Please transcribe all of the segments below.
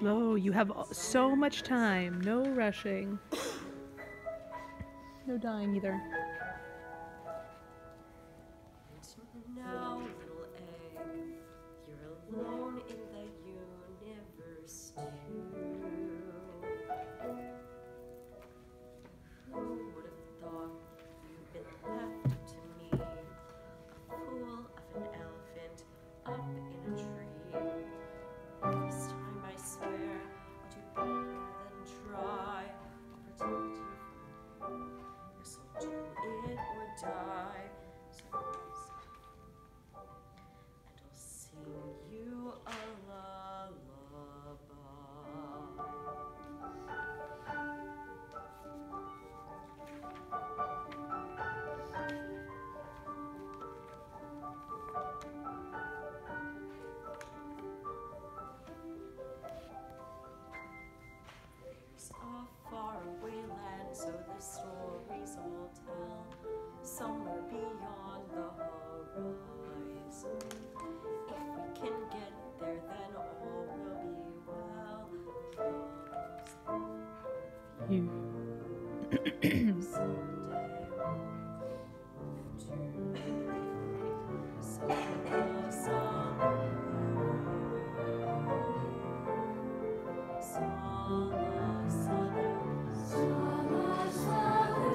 slow. You have so much time. No rushing. No dying either. And now, little egg, you're alone in the universe too. Who would have thought you'd been left to me, a fool of an elephant up in a tree? This time I swear I'll do better than try. I'll protect you from yes, I'll do it or die. So and I'll sing you a lullaby. There's a faraway land, so the stories all tell, somewhere beyond the horizon. If we can get there, then all will be well. You. Someday we'll come to Sala, Sala, Sala, Sala, Sala,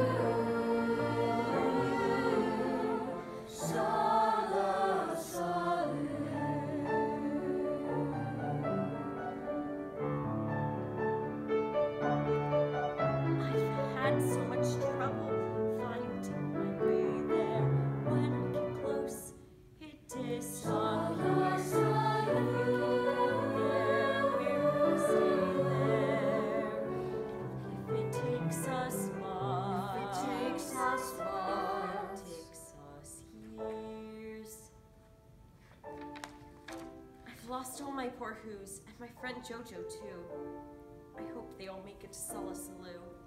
Sala, Sala. I've had so much trouble finding my way there. When I get close, it disappears. We're gonna stay there. If it takes us far, it takes us years. I've lost all my poor Who's and my friend Jojo too. I hope they all make it to Sala Saloo.